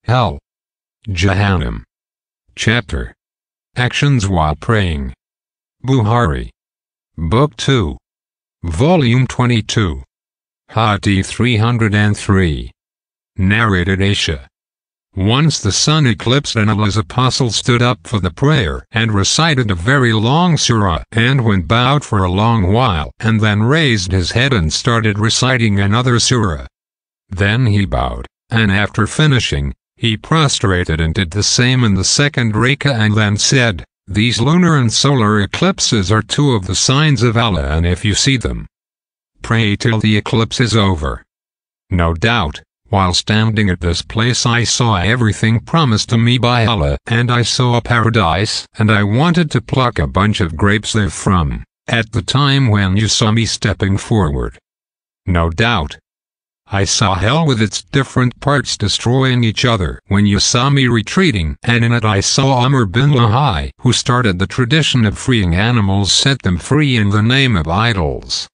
Hell-Jahannam. Chapter: Actions while praying. Bukhari. Book 2. Volume 22. Hadith 303. Narrated Aisha. Once the sun eclipsed and Allah's apostle stood up for the prayer and recited a very long surah and went bowed for a long while and then raised his head and started reciting another surah. Then he bowed, and after finishing, he prostrated and did the same in the second rak'ah and then said, "These lunar and solar eclipses are two of the signs of Allah, and if you see them, pray till the eclipse is over." No doubt, while standing at this place I saw everything promised to me by Allah, and I saw paradise, and I wanted to pluck a bunch of grapes therefrom, at the time when you saw me stepping forward. No doubt, I saw hell with its different parts destroying each other when you saw me retreating, and in it I saw Amr bin Lahai, who started the tradition of freeing animals, set them free in the name of idols.